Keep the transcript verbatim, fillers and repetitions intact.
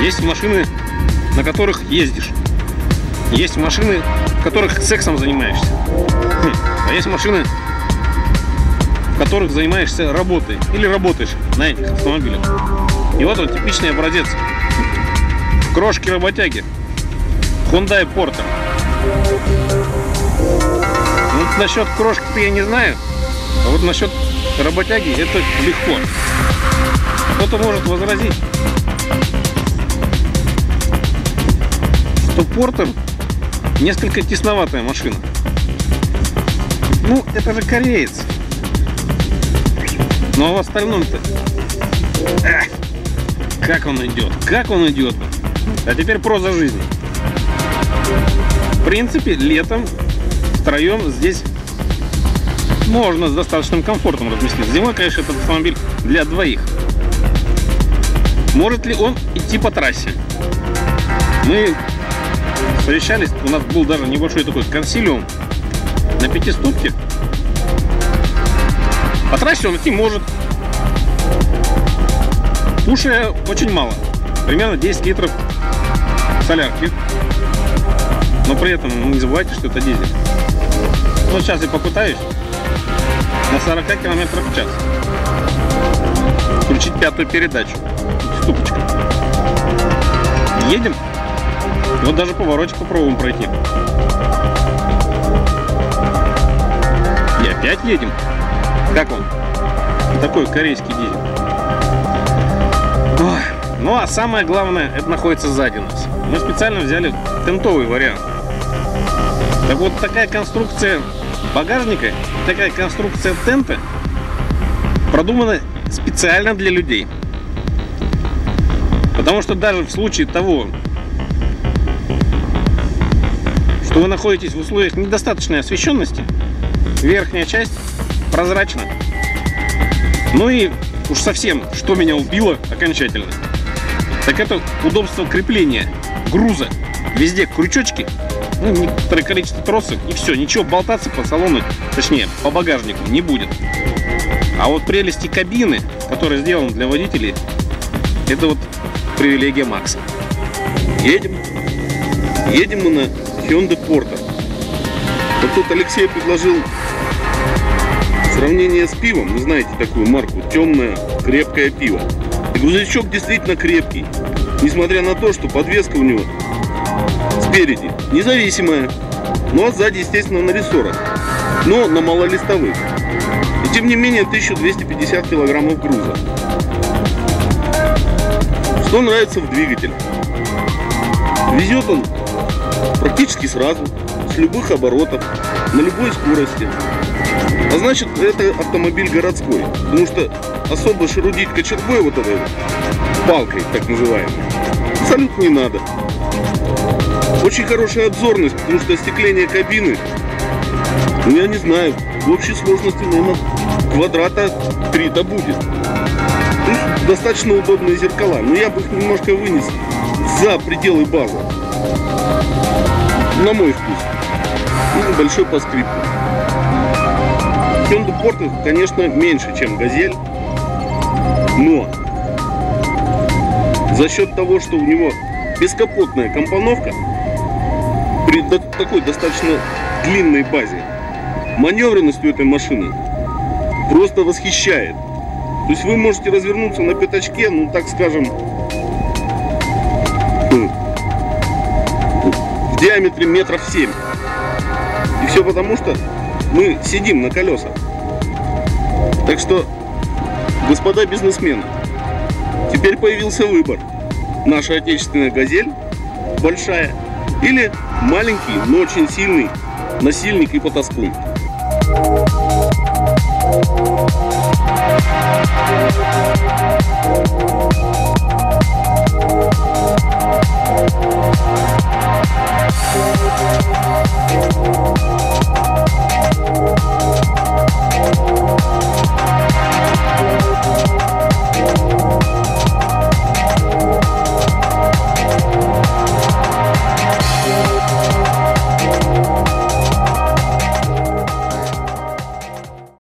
Есть машины, на которых ездишь. Есть машины, в которых сексом занимаешься. А есть машины, в которых занимаешься работой. Или работаешь на этих автомобилях. И вот он, типичный образец. Крошки-работяги. Hyundai Porter. Вот насчет крошки-то я не знаю. А вот насчет работяги это легко. Кто-то может возразить, что Porter несколько тесноватая машина. Ну, это же кореец. Ну а в остальном-то... Эх, как он идет, как он идет. А теперь проза жизни. В принципе, летом втроем здесь можно с достаточным комфортом разместиться. Зимой, конечно, этот автомобиль для двоих. Может ли он идти по трассе? Мы совещались, у нас был даже небольшой такой консилиум на пятиступке. По трассе он идти может. Кушая очень мало. Примерно десять литров солярки. Но при этом не забывайте, что это дизель. Ну, сейчас я попытаюсь на сорока километрах в час включить пятую передачу. Ступочка. Едем. Вот даже поворотик попробуем пройти. И опять едем. Как он? Такой корейский дизель. Ой. Ну а самое главное, это находится сзади нас. Мы специально взяли тентовый вариант. Так вот, такая конструкция багажника, такая конструкция тента продумана специально для людей. Потому что даже в случае того, что вы находитесь в условиях недостаточной освещенности, верхняя часть прозрачна. Ну и уж совсем, что меня убило окончательно, так это удобство крепления груза. Везде крючочки, ну, некоторое количество тросов, и все, ничего болтаться по салону, точнее по багажнику не будет. А вот прелести кабины, которая сделана для водителей, это вот привилегия Макса. Едем. Едем мы на Hyundai Porter. Вот тут Алексей предложил сравнение с пивом. Вы знаете такую марку, темное, крепкое пиво. И грузовичок действительно крепкий. Несмотря на то, что подвеска у него спереди независимая. Ну а сзади, естественно, на рессорах. Но на малолистовых. И тем не менее тысяча двести пятьдесят килограммов груза. Что нравится в двигателе? Везет он практически сразу, с любых оборотов, на любой скорости. А значит, это автомобиль городской. Потому что особо шерудить кочергой, вот этой вот палкой, так называемой, абсолютно не надо. Очень хорошая обзорность, потому что остекление кабины, ну я не знаю, в общей сложности, наверное, квадрата три-то будет. Плюс достаточно удобные зеркала, но я бы их немножко вынес за пределы базы. На мой вкус. И небольшой по скрипту. Hyundai Porter, конечно, меньше, чем Газель, но за счет того, что у него бескапотная компоновка при такой достаточно длинной базе, маневренность у этой машины просто восхищает. То есть вы можете развернуться на пятачке, ну так скажем, в диаметре метров семь. И все потому, что мы сидим на колесах. Так что, господа бизнесмены, теперь появился выбор. Наша отечественная Газель, большая, или маленький, но очень сильный насильник и потаскун.